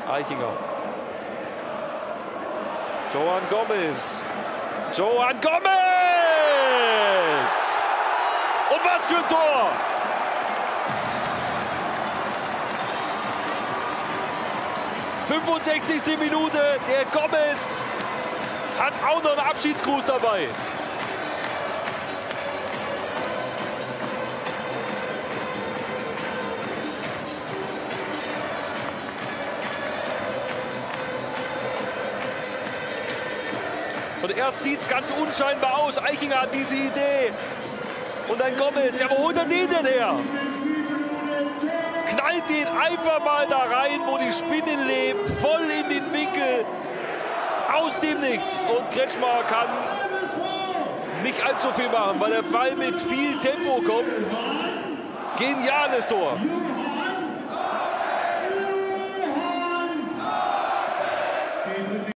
Aichinger. Joan Gomez. Joan Gomez! Und was für ein Tor! »65. Minute, der Gomez hat auch noch einen Abschiedsgruß dabei.« Und erst sieht es ganz unscheinbar aus. Aichinger hat diese Idee. Und dann Gomez. Ja, wo holt er den denn her? Knallt den einfach mal da rein, wo die Spinnen leben. Voll in den Winkel. Aus dem Nichts. Und Kretschmer kann nicht allzu viel machen, weil der Ball mit viel Tempo kommt. Geniales Tor.